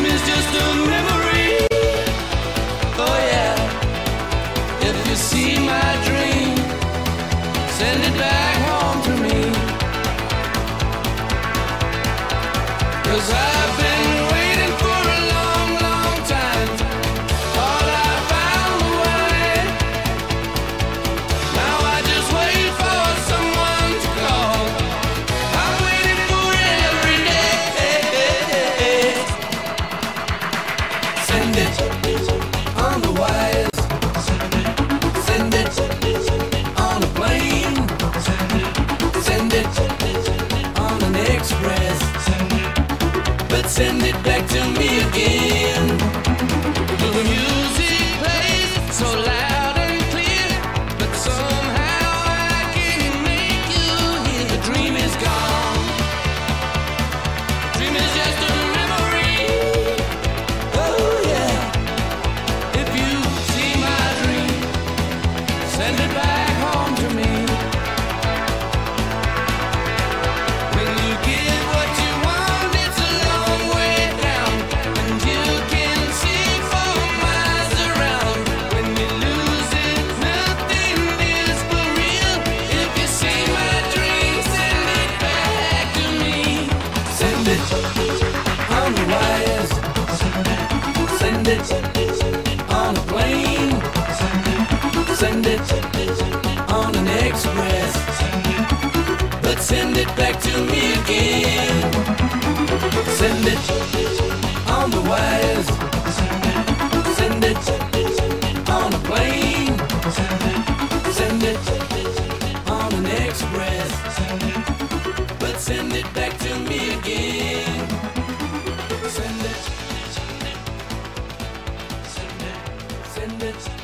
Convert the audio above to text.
dream is just a memory. Oh yeah, if you see my dream, send it back home to me. 'Cause I've been waiting for a long, long time. All I found was now I just wait for someone to call. I'm waiting for it every day. Send it on the wires. Send it on a plane. Send it on an express. But send it back to me again. The music plays so loud and clear, but somehow I can't make you hear. The dream is gone. Dream is just a memory. Oh yeah. If you see my dream, send it back home to me. When you get what you want, it's a long way down, and you can see for miles around. When you lose it, nothing is for real. If you see my dream, send it back to me. Send it on the wires. Send it on a plane. Send it on an express. But send it back to me again. Send it on the wires. Send it on a plane. Send it on an express. But send it back to me again. Send it. Send it.